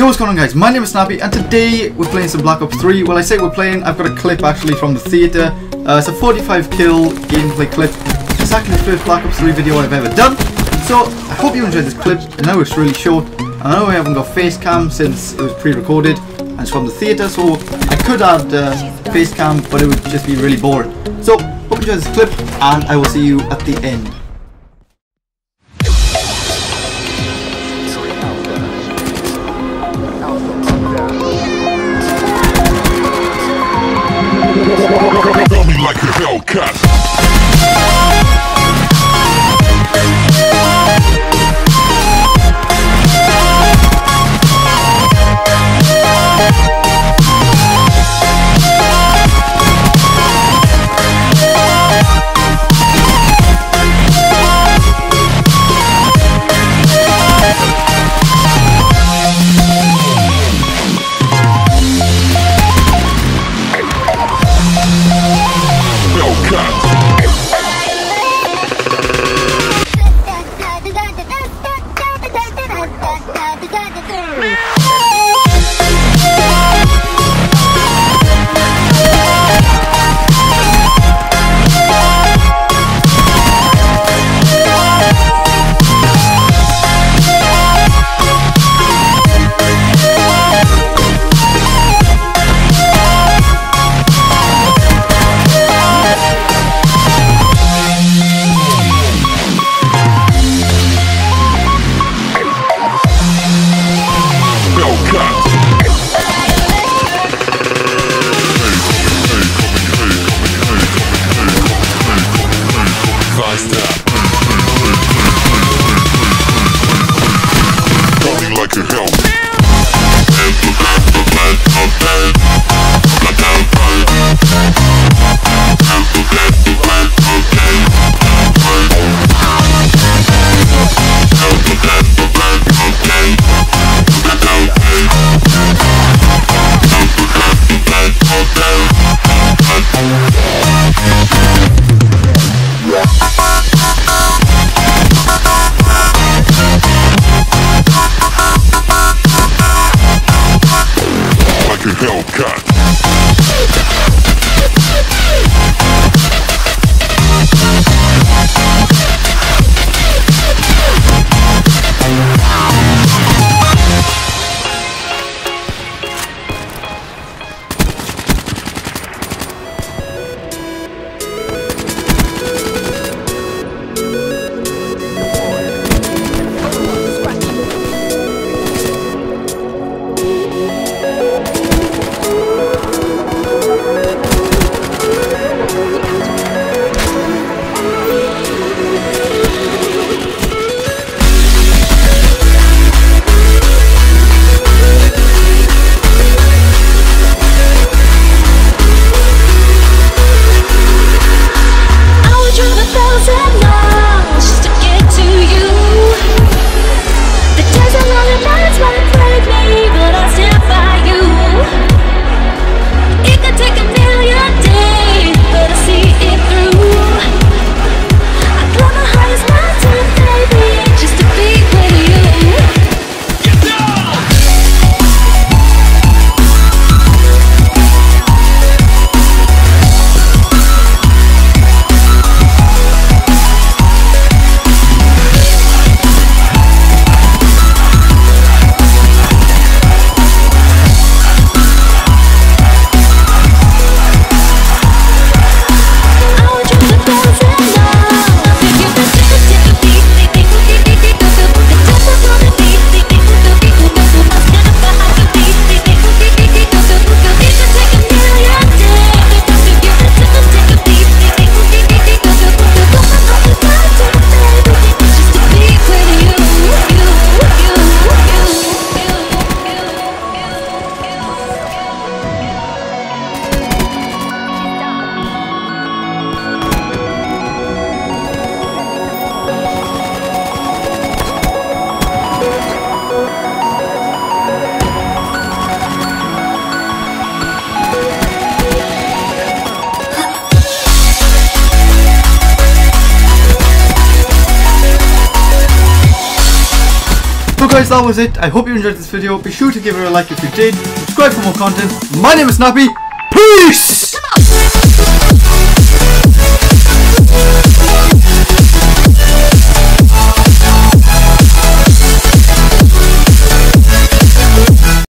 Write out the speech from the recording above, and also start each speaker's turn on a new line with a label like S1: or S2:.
S1: what's going on, guys? My name is Snappy and today we're playing some Black Ops 3. Well, I say we're playing, I've got a clip actually from the theatre. It's a 45 kill gameplay clip. It's exactly the first Black Ops 3 video I've ever done. So I hope you enjoyed this clip. I know it's really short. I know I haven't got face cam since it was pre-recorded and it's from the theatre, so I could add face cam, but it would just be really boring. So hope you enjoyed this clip and I will see you at the end.
S2: Tell me like a Hellcat. Hellcat.
S1: guys, that was it. I hope you enjoyed this video. Be sure to give it a like if you did. Subscribe for more content. My name is Snappy. Peace!